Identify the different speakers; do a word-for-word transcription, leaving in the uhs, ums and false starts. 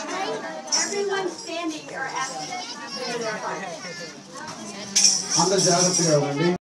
Speaker 1: Everyone standing or asking to consider their part.
Speaker 2: అందరు జాగ్రత్తగా ఉండండి.